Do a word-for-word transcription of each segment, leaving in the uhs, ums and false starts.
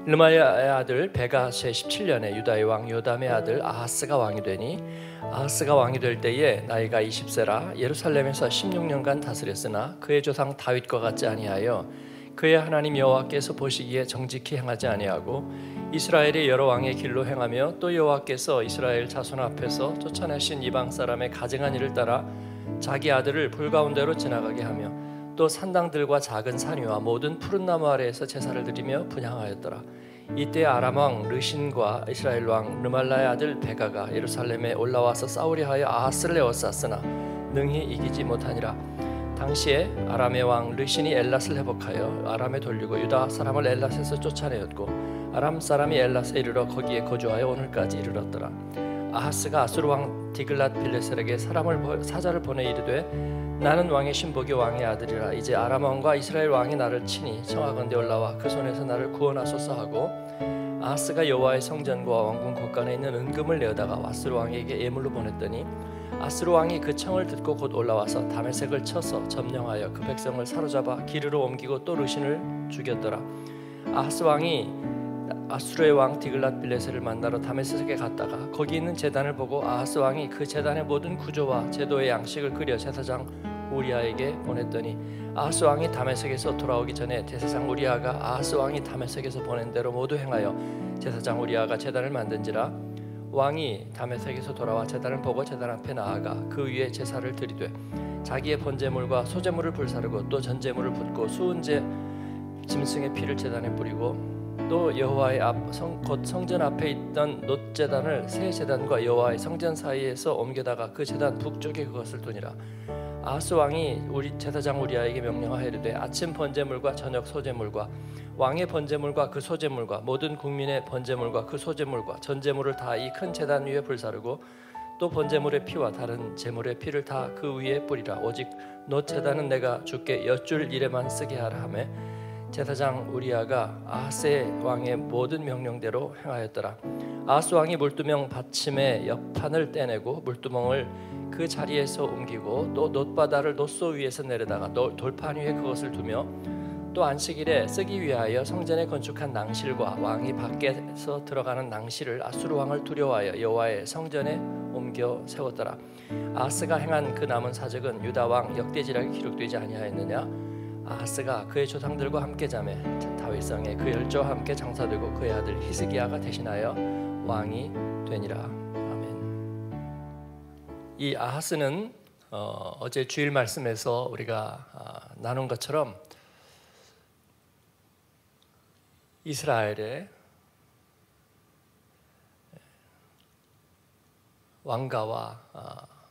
르말야의 아들 베가 제십칠 년에 유다의 왕 요담의 아들 아하스가 왕이 되니 아하스가 왕이 될 때에 나이가 이십 세라 예루살렘에서 십육 년간 다스렸으나 그의 조상 다윗과 같지 아니하여 그의 하나님 여호와께서 보시기에 정직히 행하지 아니하고 이스라엘의 여러 왕의 길로 행하며 또 여호와께서 이스라엘 자손 앞에서 쫓아내신 이방 사람의 가증한 일을 따라 자기 아들을 불 가운데로 지나가게 하며 또 산당들과 작은 산 위와 모든 푸른 나무 아래에서 제사를 드리며 분향하였더라. 이때 아람 왕 르신과 이스라엘 왕 르말라의 아들 베가가 예루살렘에 올라와서 싸우려 하여 아하스를 에워쌌으나 능히 이기지 못하니라. 당시에 아람의 왕 르신이 엘랏을 회복하여 아람에 돌리고 유다 사람을 엘랏에서 쫓아내었고 아람 사람이 엘랏에 이르러 거기에 거주하여 오늘까지 이르렀더라. 아하스가 아수르 왕 디글랏 빌레셀에게 사람을 사자를 보내 이르되 나는 왕의 신복이 왕의 아들이라. 이제 아람 왕과 이스라엘 왕이 나를 치니 청하건대 올라와 그 손에서 나를 구원하소서 하고 아하스가 여호와의 성전과 왕궁 곳간에 있는 은금을 내어다가 아수르 왕에게 예물로 보냈더니 아수르 왕이 그 청을 듣고 곧 올라와서 다메섹을 쳐서 점령하여 그 백성을 사로잡아 기르로 옮기고 또 르신을 죽였더라. 아하스 왕이 아수르의 왕 디글랏 빌레셀을 만나러 다메섹에 갔다가 거기 있는 제단을 보고 아하스 왕이 그 제단의 모든 구조와 제도의 양식을 그려 제사장 우리아에게 보냈더니 아하스 왕이 다메섹에서 돌아오기 전에 제사장 우리아가 아하스 왕이 다메섹에서 보낸 대로 모두 행하여 제사장 우리아가 제단을 만든지라. 왕이 다메섹에서 돌아와 제단을 보고 제단 앞에 나아가 그 위에 제사를 드리되 자기의 번제물과 소제물을 불사르고 또 전제물을 붓고 수은제 짐승의 피를 제단에 뿌리고 또 여호와의 앞, 성, 곧 성전 앞에 있던 놋 제단을 새 제단과 여호와의 성전 사이에서 옮겨다가 그 제단 북쪽에 그것을 두니라. 아하스 왕이 우리 제사장 우리아에게 명령하이르되 아침 번제물과 저녁 소제물과 왕의 번제물과 그 소제물과 모든 국민의 번제물과 그 소제물과 전제물을 다 이 큰 제단 위에 불사르고 또 번제물의 피와 다른 제물의 피를 다 그 위에 뿌리라. 오직 놋 제단은 내가 주께 여쭐 일에만 쓰게 하라 하매 제사장 우리아가 아하스 왕의 모든 명령대로 행하였더라. 아하스 왕이 물두멍 받침의 옆판을 떼내고 물두멍을 그 자리에서 옮기고 또 놋바다를 놋소 위에서 내려다가 돌판 위에 그것을 두며 또 안식일에 쓰기 위하여 성전에 건축한 낭실과 왕이 밖에서 들어가는 낭실을 아수르 왕을 두려워하여 여호와의 성전에 옮겨 세웠더라. 아하스가 행한 그 남은 사적은 유다 왕 역대지략에 기록되지 아니하였느냐? 아하스가 그의 조상들과 함께 자매 다윗성에 그 열조와 함께 장사되고 그의 아들 히스기야가 대신하여 왕이 되니라. 아멘. 이 아하스는 어, 어제 주일 말씀에서 우리가 어, 나눈 것처럼 이스라엘의 왕가와 어,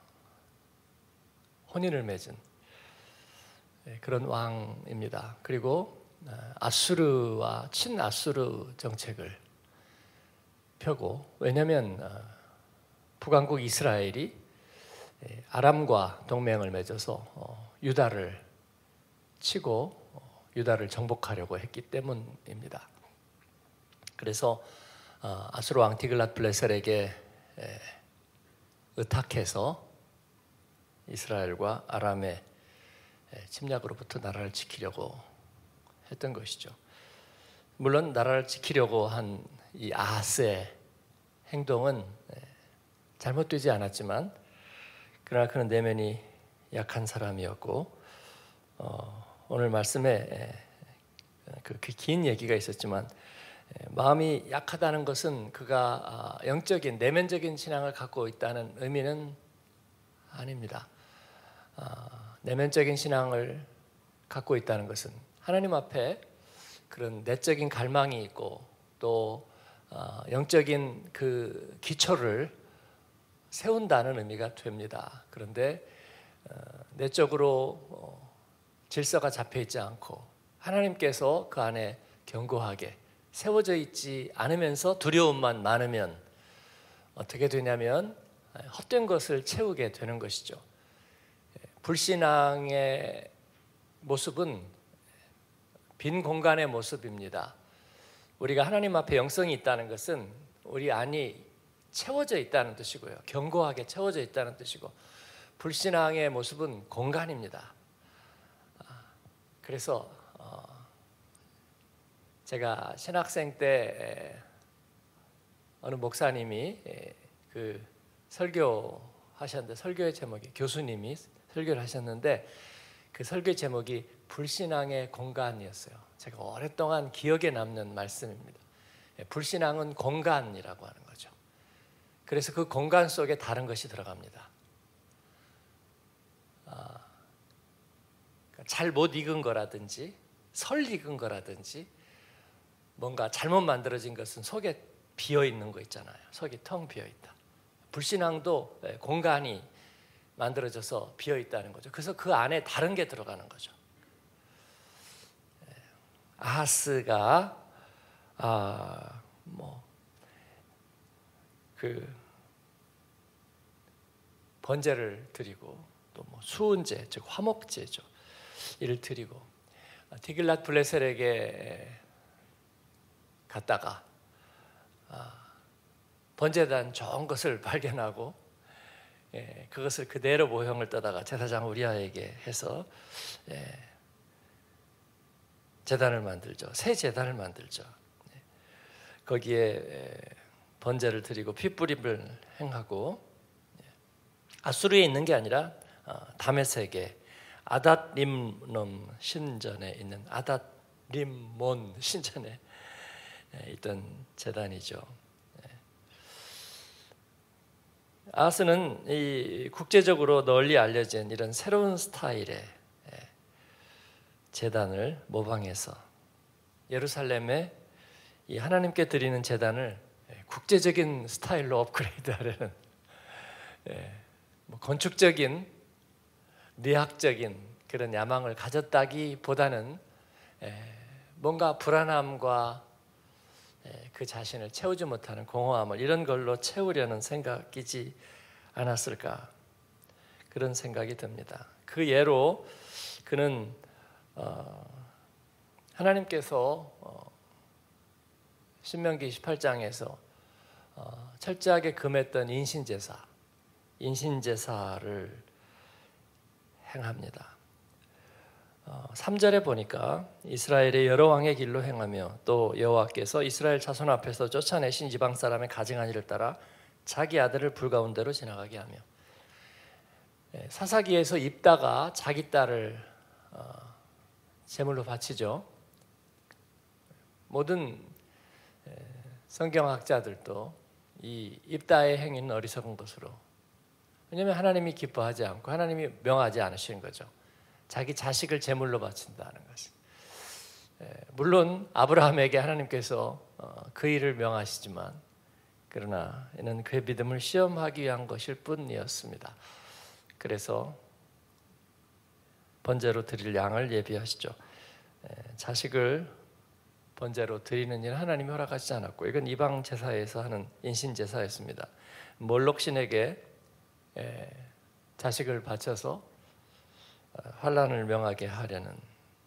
혼인을 맺은 그런 왕입니다. 그리고 아수르와 친아수르 정책을 펴고, 왜냐하면 북왕국 이스라엘이 아람과 동맹을 맺어서 유다를 치고 유다를 정복하려고 했기 때문입니다. 그래서 아수르 왕 디글랏 빌레셀에게 의탁해서 이스라엘과 아람의 침략으로부터 나라를 지키려고 했던 것이죠. 물론 나라를 지키려고 한 이 아하스의 행동은 잘못되지 않았지만 그러나 그는 내면이 약한 사람이었고 어, 오늘 말씀에 그 긴 얘기가 있었지만 마음이 약하다는 것은 그가 영적인 내면적인 신앙을 갖고 있다는 의미는 아닙니다. 내면적인 신앙을 갖고 있다는 것은 하나님 앞에 그런 내적인 갈망이 있고 또 영적인 그 기초를 세운다는 의미가 됩니다. 그런데 내적으로 질서가 잡혀 있지 않고 하나님께서 그 안에 견고하게 세워져 있지 않으면서 두려움만 많으면 어떻게 되냐면 헛된 것을 채우게 되는 것이죠. 불신앙의 모습은 빈 공간의 모습입니다. 우리가 하나님 앞에 영성이 있다는 것은 우리 안이 채워져 있다는 뜻이고요, 견고하게 채워져 있다는 뜻이고, 불신앙의 모습은 공간입니다. 그래서 제가 신학생 때 어느 목사님이 그 설교하셨는데, 설교의 제목이, 교수님이 설교를 하셨는데 그 설교 제목이 불신앙의 공간이었어요. 제가 오랫동안 기억에 남는 말씀입니다. 불신앙은 공간이라고 하는 거죠. 그래서 그 공간 속에 다른 것이 들어갑니다. 아, 잘 못 익은 거라든지 설 익은 거라든지 뭔가 잘못 만들어진 것은 속에 비어 있는 거 있잖아요. 속이 텅 비어 있다. 불신앙도 공간이 만들어져서 비어 있다는 거죠. 그래서 그 안에 다른 게 들어가는 거죠. 아하스가 아, 뭐 그 번제를 드리고 또 뭐 수은제, 즉 화목제죠. 이를 드리고 디글랏 블레셀에게 갔다가 아, 번제단 좋은 것을 발견하고 예, 그것을 그대로 모형을 떠다가 제사장 우리아에게 해서 예, 제단을 만들죠. 새 제단을 만들죠. 예, 거기에 예, 번제를 드리고 핏부림을 행하고 예, 아수르에 있는 게 아니라 어, 다메섹에 아닷림놈 신전에 있는 아닷림몬 신전에 예, 있던 제단이죠. 아하스는 이 국제적으로 널리 알려진 이런 새로운 스타일의 제단을 모방해서 예루살렘에 이 하나님께 드리는 제단을 국제적인 스타일로 업그레이드하려는 뭐 건축적인 미학적인 그런 야망을 가졌다기보다는 뭔가 불안함과 그 자신을 채우지 못하는 공허함을 이런 걸로 채우려는 생각이지 않았을까, 그런 생각이 듭니다. 그 예로 그는 어, 하나님께서 어, 신명기 이십팔 장에서 어, 철저하게 금했던 인신제사, 인신제사를 행합니다. 어, 삼 절에 보니까 이스라엘의 여러 왕의 길로 행하며 또 여호와께서 이스라엘 자손 앞에서 쫓아내신 이방 사람의 가증한 일을 따라 자기 아들을 불가운데로 지나가게 하며, 예, 사사기에서 입다가 자기 딸을 어, 제물로 바치죠. 모든 예, 성경학자들도 이 입다의 행위는 어리석은 것으로, 왜냐하면 하나님이 기뻐하지 않고 하나님이 명하지 않으시는 거죠. 자기 자식을 제물로 바친다는 것이. 물론 아브라함에게 하나님께서 그 일을 명하시지만 그러나 이는 그의 믿음을 시험하기 위한 것일 뿐이었습니다. 그래서 번제로 드릴 양을 예비하시죠. 자식을 번제로 드리는 일은 하나님이 허락하지 않았고 이건 이방 제사에서 하는 인신 제사였습니다. 몰록 신에게 자식을 바쳐서 환란을 명하게 하려는,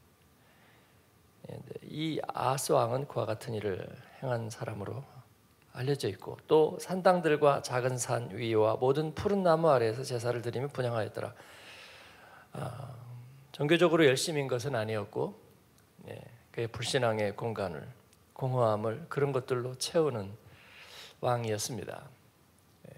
이 아하스 왕은 그와 같은 일을 행한 사람으로 알려져 있고 또 산당들과 작은 산 위와 모든 푸른 나무 아래에서 제사를 드리며 분향하였더라. 아, 종교적으로 열심인 것은 아니었고 예, 그의 불신앙의 공간을, 공허함을 그런 것들로 채우는 왕이었습니다. 예,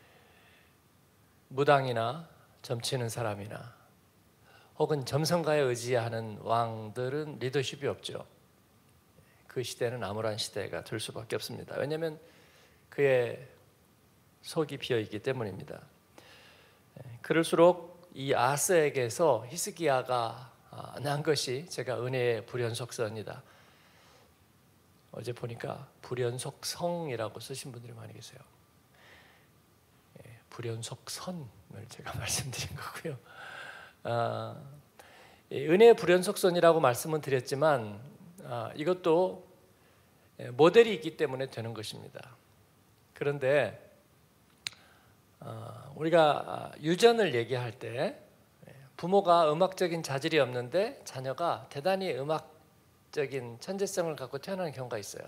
무당이나 점치는 사람이나 혹은 점성가에 의지하는 왕들은 리더십이 없죠. 그 시대는 암울한 시대가 될 수밖에 없습니다. 왜냐하면 그의 속이 비어있기 때문입니다. 그럴수록 이 아하스에게서 히스기야가 난 것이 제가 은혜의 불연속선이다. 어제 보니까 불연속성이라고 쓰신 분들이 많이 계세요. 불연속선을 제가 말씀드린 거고요. 아, 은혜의 불연속선이라고 말씀은 드렸지만 아, 이것도 모델이 있기 때문에 되는 것입니다. 그런데 아, 우리가 유전을 얘기할 때 부모가 음악적인 자질이 없는데 자녀가 대단히 음악적인 천재성을 갖고 태어나는 경우가 있어요.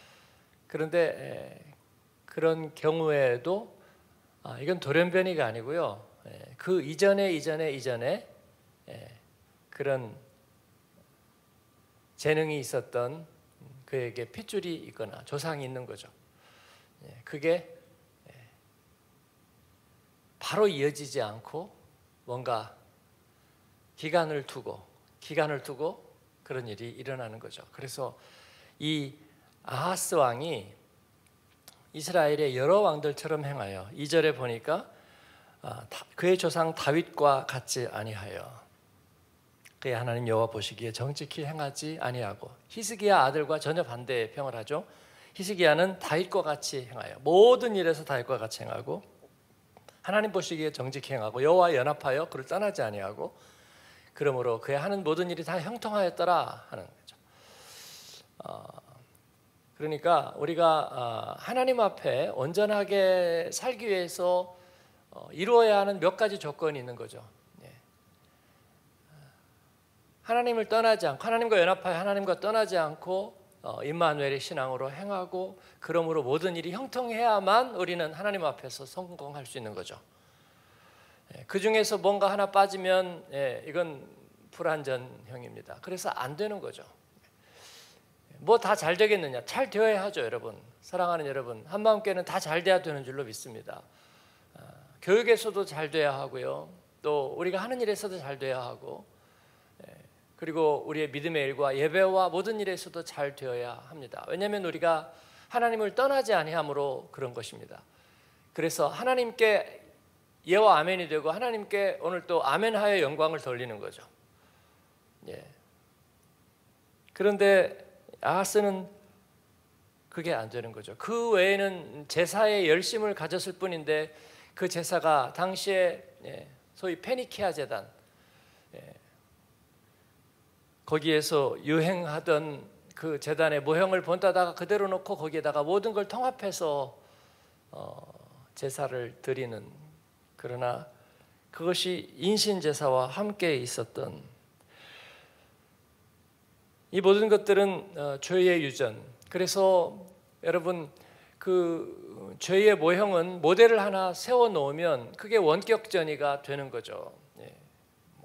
그런데 그런 경우에도 아, 이건 돌연변이가 아니고요. 그 이전에 이전에 이전에 그런 재능이 있었던 그에게 핏줄이 있거나 조상이 있는 거죠. 그게 바로 이어지지 않고 뭔가 기간을 두고 기간을 두고 그런 일이 일어나는 거죠. 그래서 이 아하스 왕이 이스라엘의 여러 왕들처럼 행하여 이 절에 보니까 그의 조상 다윗과 같지 아니하여 그의 하나님 여호와 보시기에 정직히 행하지 아니하고, 히스기야 아들과 전혀 반대의 평을 하죠. 히스기야는 다윗과 같이 행하여 모든 일에서 다윗과 같이 행하고 하나님 보시기에 정직히 행하고 여호와 연합하여 그를 떠나지 아니하고 그러므로 그의 하는 모든 일이 다 형통하였더라 하는 거죠. 어, 그러니까 우리가 하나님 앞에 온전하게 살기 위해서 이루어야 하는 몇 가지 조건이 있는 거죠. 하나님을 떠나지 않고 하나님과 연합하여 하나님과 떠나지 않고 임마누엘의 신앙으로 행하고 그러므로 모든 일이 형통해야만 우리는 하나님 앞에서 성공할 수 있는 거죠. 그 중에서 뭔가 하나 빠지면 이건 불완전형입니다. 그래서 안 되는 거죠. 뭐 다 잘 되겠느냐? 잘 되어야 하죠, 여러분. 사랑하는 여러분, 한마음교회는 다 잘 돼야 되는 줄로 믿습니다. 교육에서도 잘 돼야 하고요, 또 우리가 하는 일에서도 잘 돼야 하고, 그리고 우리의 믿음의 일과 예배와 모든 일에서도 잘 되어야 합니다. 왜냐하면 우리가 하나님을 떠나지 아니함으로 그런 것입니다. 그래서 하나님께 예와 아멘이 되고 하나님께 오늘 또 아멘하여 영광을 돌리는 거죠. 예. 그런데 아하스는 그게 안 되는 거죠. 그 외에는 제사에 열심을 가졌을 뿐인데 그 제사가 당시에 소위 페니키아 제단, 거기에서 유행하던 그 제단의 모형을 본따다가 그대로 놓고 거기에다가 모든 걸 통합해서 제사를 드리는, 그러나 그것이 인신제사와 함께 있었던 이 모든 것들은 죄의 유전. 그래서 여러분, 그 죄의 모형은 모델을 하나 세워놓으면 그게 원격전이가 되는 거죠. 예. 뭐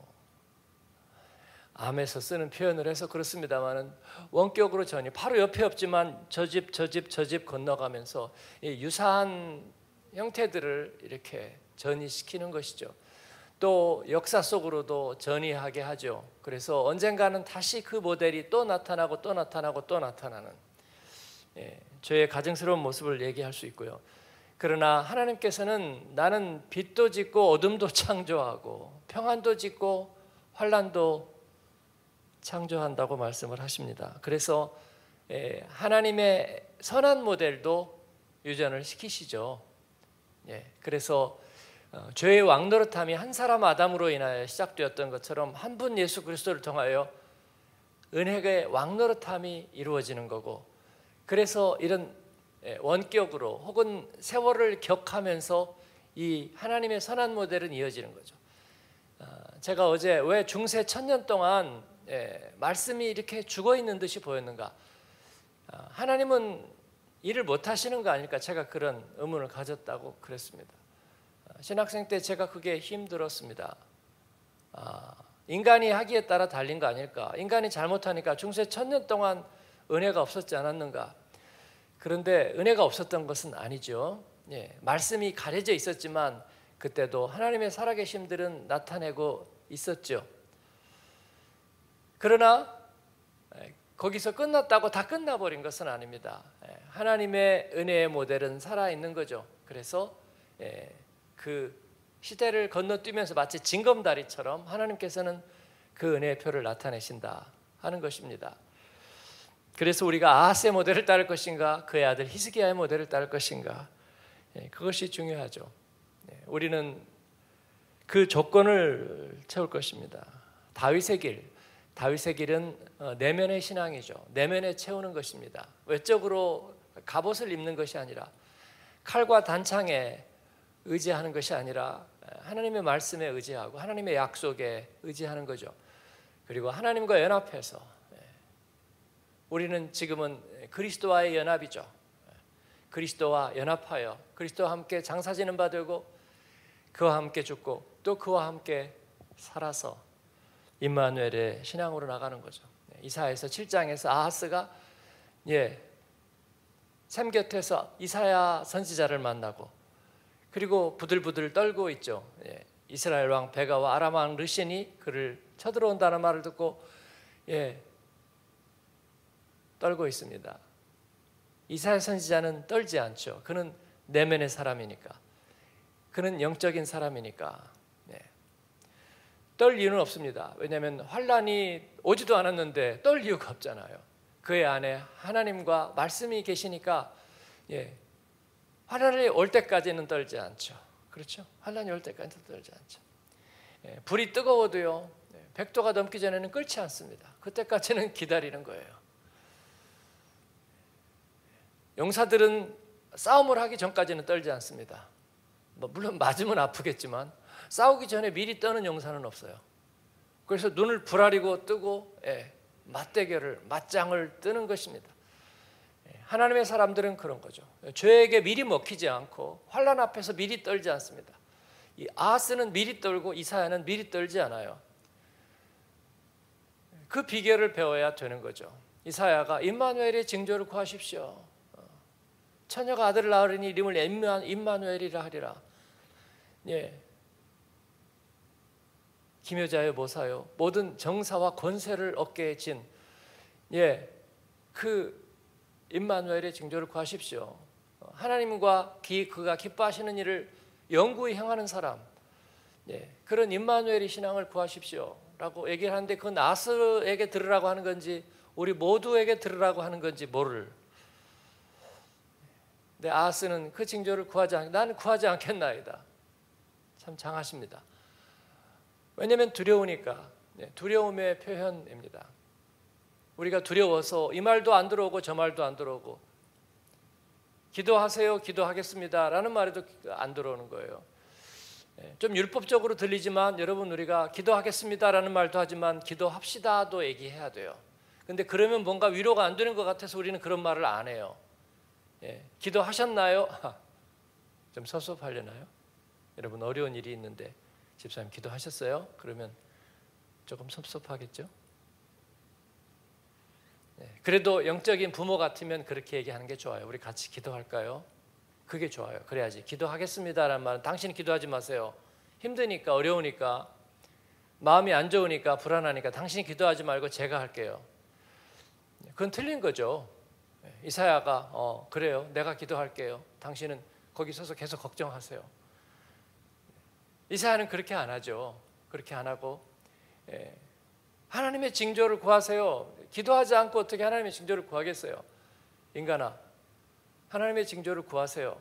암에서 쓰는 표현을 해서 그렇습니다만은 원격으로 전이 바로 옆에 없지만 저 집 저 집 저 집 건너가면서 유사한 형태들을 이렇게 전이시키는 것이죠. 또 역사 속으로도 전이하게 하죠. 그래서 언젠가는 다시 그 모델이 또 나타나고 또 나타나고 또 나타나는, 예, 죄의 가증스러운 모습을 얘기할 수 있고요. 그러나 하나님께서는 나는 빛도 짓고 어둠도 창조하고 평안도 짓고 환난도 창조한다고 말씀을 하십니다. 그래서 예, 하나님의 선한 모델도 유전을 시키시죠. 예, 그래서 어, 죄의 왕노릇함이 한 사람 아담으로 인하여 시작되었던 것처럼 한 분 예수 그리스도를 통하여 은혜의 왕노릇함이 이루어지는 거고, 그래서 이런 원격으로 혹은 세월을 격하면서 이 하나님의 선한 모델은 이어지는 거죠. 제가 어제 왜 중세 천년 동안 말씀이 이렇게 죽어있는 듯이 보였는가, 하나님은 일을 못하시는 거 아닐까, 제가 그런 의문을 가졌다고 그랬습니다. 신학생 때 제가 그게 힘들었습니다. 아, 인간이 하기에 따라 달린 거 아닐까, 인간이 잘못하니까 중세 천년 동안 은혜가 없었지 않았는가. 그런데 은혜가 없었던 것은 아니죠. 예, 말씀이 가려져 있었지만 그때도 하나님의 살아계심들은 나타내고 있었죠. 그러나 거기서 끝났다고 다 끝나버린 것은 아닙니다. 하나님의 은혜의 모델은 살아있는 거죠. 그래서 그 시대를 건너뛰면서 마치 징검다리처럼 하나님께서는 그 은혜의 표를 나타내신다 하는 것입니다. 그래서 우리가 아하스의 모델을 따를 것인가, 그의 아들 히스기야의 모델을 따를 것인가, 그것이 중요하죠. 우리는 그 조건을 채울 것입니다. 다윗의 길, 다윗의 길은 내면의 신앙이죠. 내면에 채우는 것입니다. 외적으로 갑옷을 입는 것이 아니라, 칼과 단창에 의지하는 것이 아니라 하나님의 말씀에 의지하고 하나님의 약속에 의지하는 거죠. 그리고 하나님과 연합해서, 우리는 지금은 그리스도와의 연합이죠. 그리스도와 연합하여 그리스도와 함께 장사지는 바 되고 그와 함께 죽고 또 그와 함께 살아서 임마누엘의 신앙으로 나가는 거죠. 이사야서 칠 장에서 아하스가 예, 샘 곁에서 이사야 선지자를 만나고 그리고 부들부들 떨고 있죠. 예, 이스라엘 왕 베가와 아람 왕 르신이 그를 쳐들어온다는 말을 듣고 예, 떨고 있습니다. 이사야 선지자는 떨지 않죠. 그는 내면의 사람이니까. 그는 영적인 사람이니까. 네. 떨 이유는 없습니다. 왜냐하면 환란이 오지도 않았는데 떨 이유가 없잖아요. 그의 안에 하나님과 말씀이 계시니까 예, 환란이 올 때까지는 떨지 않죠. 그렇죠? 환란이 올 때까지는 떨지 않죠. 예, 불이 뜨거워도요, 백 도가 넘기 전에는 끓지 않습니다. 그때까지는 기다리는 거예요. 용사들은 싸움을 하기 전까지는 떨지 않습니다. 뭐 물론 맞으면 아프겠지만 싸우기 전에 미리 떠는 용사는 없어요. 그래서 눈을 부라리고 뜨고 예, 맞대결을 맞짱을 뜨는 것입니다. 예, 하나님의 사람들은 그런 거죠. 죄에게 미리 먹히지 않고 환난 앞에서 미리 떨지 않습니다. 이 아하스는 미리 떨고 이사야는 미리 떨지 않아요. 그 비결을 배워야 되는 거죠. 이사야가 임마누엘의 징조를 구하십시오. 처녀가 아들을 낳으리니 이름을 임마누엘이라 하리라. 예. 기묘자여 모사여 모든 정사와 권세를 얻게 진 예, 그 임마누엘의 징조를 구하십시오. 하나님과 기, 그가 기뻐하시는 일을 영구히 행하는 사람, 예, 그런 임마누엘의 신앙을 구하십시오 라고 얘기를 하는데 그건 아스에게 들으라고 하는 건지 우리 모두에게 들으라고 하는 건지 모를. 근데 아하스는 그 징조를 구하지 않, 나는 구하지 않겠나이다. 참 장하십니다. 왜냐하면 두려우니까. 두려움의 표현입니다. 우리가 두려워서 이 말도 안 들어오고 저 말도 안 들어오고 기도하세요, 기도하겠습니다 라는 말에도 안 들어오는 거예요. 좀 율법적으로 들리지만 여러분 우리가 기도하겠습니다 라는 말도 하지만 기도합시다도 얘기해야 돼요. 근데 그러면 뭔가 위로가 안 되는 것 같아서 우리는 그런 말을 안 해요. 예, 기도하셨나요? 좀 섭섭하려나요? 여러분 어려운 일이 있는데 집사님 기도하셨어요? 그러면 조금 섭섭하겠죠? 예, 그래도 영적인 부모 같으면 그렇게 얘기하는 게 좋아요. 우리 같이 기도할까요? 그게 좋아요. 그래야지. 기도하겠습니다라는 말은 당신이 기도하지 마세요. 힘드니까 어려우니까 마음이 안 좋으니까 불안하니까 당신이 기도하지 말고 제가 할게요. 그건 틀린 거죠. 이사야가 어 그래요. 내가 기도할게요. 당신은 거기 서서 계속 걱정하세요. 이사야는 그렇게 안 하죠. 그렇게 안 하고 예, 하나님의 징조를 구하세요. 기도하지 않고 어떻게 하나님의 징조를 구하겠어요? 인간아, 하나님의 징조를 구하세요.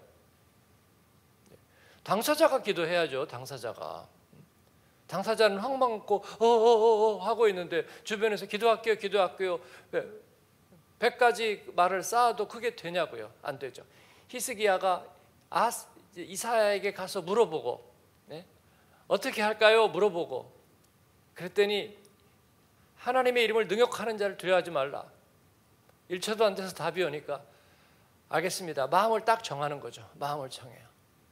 당사자가 기도해야죠. 당사자가. 당사자는 황망 먹고 어어어 하고 있는데 주변에서 기도할게요, 기도할게요. 백 가지 말을 쌓아도 그게 되냐고요? 안 되죠. 히스기야가 아, 이사야에게 가서 물어보고 네? 어떻게 할까요? 물어보고 그랬더니 하나님의 이름을 능욕하는 자를 두려워하지 말라. 일 초도 안 돼서 답이 오니까 알겠습니다. 마음을 딱 정하는 거죠. 마음을 정해요.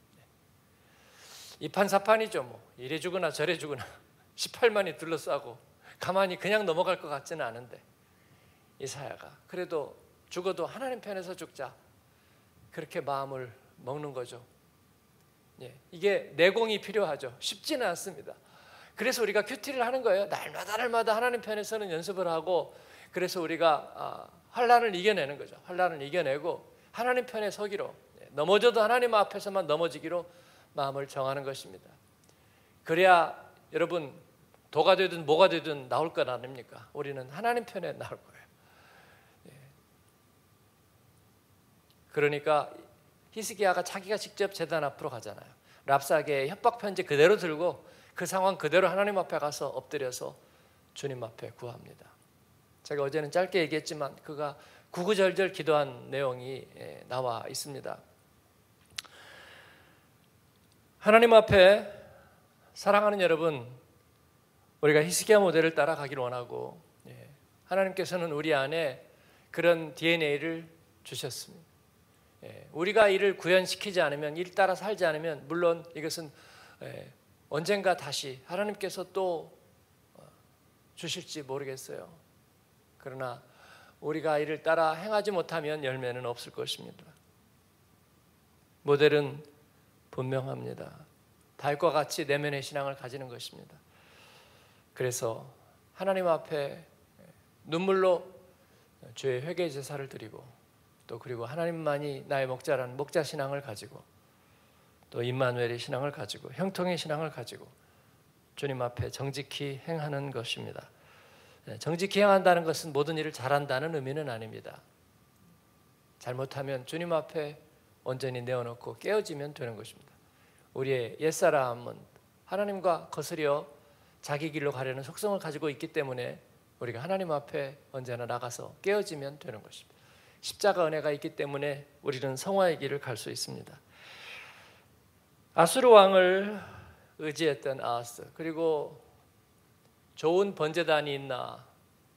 이판사판이죠. 뭐 이래 주거나 저래 주거나 십팔만이 둘러싸고 가만히 그냥 넘어갈 것 같지는 않은데 이사야가 그래도 죽어도 하나님 편에서 죽자 그렇게 마음을 먹는 거죠. 예, 이게 내공이 필요하죠. 쉽지는 않습니다. 그래서 우리가 큐티를 하는 거예요. 날마다 날마다 하나님 편에서는 연습을 하고 그래서 우리가 아, 환난을 이겨내는 거죠. 환난을 이겨내고 하나님 편에 서기로 넘어져도 하나님 앞에서만 넘어지기로 마음을 정하는 것입니다. 그래야 여러분 도가 되든 뭐가 되든 나올 것 아닙니까? 우리는 하나님 편에 나올 거예요. 그러니까 히스기야가 자기가 직접 제단 앞으로 가잖아요. 랍사게의 협박 편지 그대로 들고 그 상황 그대로 하나님 앞에 가서 엎드려서 주님 앞에 구합니다. 제가 어제는 짧게 얘기했지만 그가 구구절절 기도한 내용이 나와 있습니다. 하나님 앞에 사랑하는 여러분, 우리가 히스기야 모델을 따라가기를 원하고 하나님께서는 우리 안에 그런 디엔에이를 주셨습니다. 우리가 이를 구현시키지 않으면, 일 따라 살지 않으면 물론 이것은 언젠가 다시 하나님께서 또 주실지 모르겠어요. 그러나 우리가 이를 따라 행하지 못하면 열매는 없을 것입니다. 모델은 분명합니다. 다윗과 같이 내면의 신앙을 가지는 것입니다. 그래서 하나님 앞에 눈물로 주의 회개 제사를 드리고, 또 그리고 하나님만이 나의 목자라는 목자 신앙을 가지고, 또 임마누엘의 신앙을 가지고, 형통의 신앙을 가지고 주님 앞에 정직히 행하는 것입니다. 정직히 행한다는 것은 모든 일을 잘한다는 의미는 아닙니다. 잘못하면 주님 앞에 온전히 내어놓고 깨어지면 되는 것입니다. 우리의 옛사람은 하나님과 거스려 자기 길로 가려는 속성을 가지고 있기 때문에 우리가 하나님 앞에 언제나 나가서 깨어지면 되는 것입니다. 십자가 은혜가 있기 때문에 우리는 성화의 길을 갈 수 있습니다. 아수르 왕을 의지했던 아하스, 그리고 좋은 번제단이 있나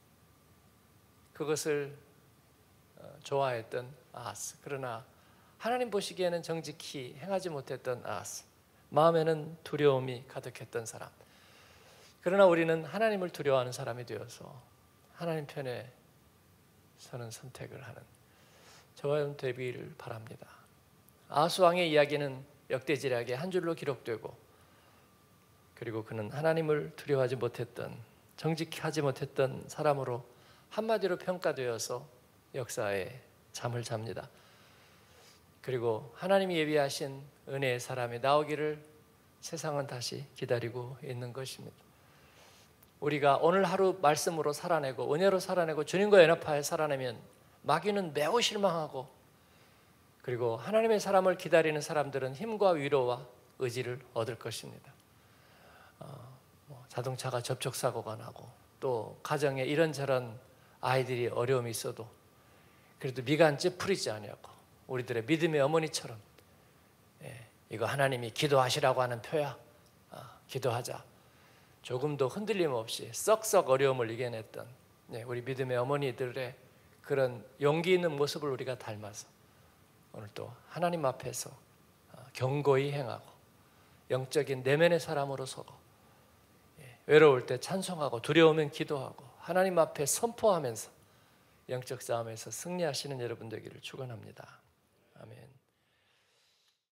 그것을 좋아했던 아하스, 그러나 하나님 보시기에는 정직히 행하지 못했던 아하스, 마음에는 두려움이 가득했던 사람. 그러나 우리는 하나님을 두려워하는 사람이 되어서 하나님 편에 서는 선택을 하는 저와 여러분 되기를 바랍니다. 아하스 왕의 이야기는 역대지략의 한 줄로 기록되고, 그리고 그는 하나님을 두려워하지 못했던, 정직하지 못했던 사람으로 한마디로 평가되어서 역사에 잠을 잡니다. 그리고 하나님이 예비하신 은혜의 사람이 나오기를 세상은 다시 기다리고 있는 것입니다. 우리가 오늘 하루 말씀으로 살아내고 은혜로 살아내고 주님과 연합하여 살아내면 마귀는 매우 실망하고, 그리고 하나님의 사람을 기다리는 사람들은 힘과 위로와 의지를 얻을 것입니다. 어, 뭐 자동차가 접촉사고가 나고, 또 가정에 이런저런 아이들이 어려움이 있어도 그래도 미간 찌푸리지 아니하고 우리들의 믿음의 어머니처럼, 예, 이거 하나님이 기도하시라고 하는 표야, 아, 기도하자. 조금도 흔들림 없이 썩썩 어려움을 이겨냈던, 예, 우리 믿음의 어머니들의 그런 용기 있는 모습을 우리가 닮아서 오늘 또 하나님 앞에서 경고히 행하고 영적인 내면의 사람으로 서고, 예, 외로울 때 찬송하고 두려우면 기도하고 하나님 앞에 선포하면서 영적 싸움에서 승리하시는 여러분 되기를 축원합니다.